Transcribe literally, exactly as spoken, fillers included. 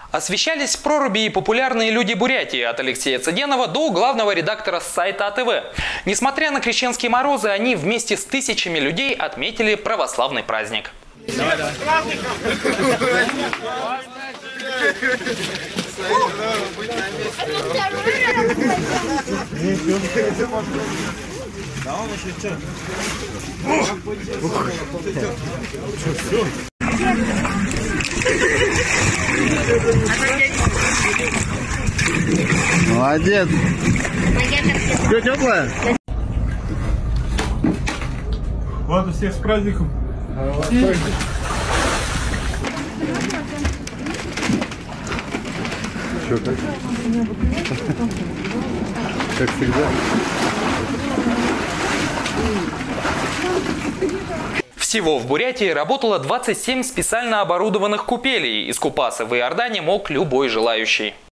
Освещались проруби и популярные люди Бурятии, от Алексея Цыденова до главного редактора сайта А Тэ Вэ. Несмотря на крещенские морозы, они вместе с тысячами людей отметили православный праздник. Давай, давай. Да он еще что? Молодец. Все теплое? Ладно, всех с праздником. Что, как? Как всегда. Всего в Бурятии работало двадцать семь специально оборудованных купелей. Искупаться в Иордане мог любой желающий.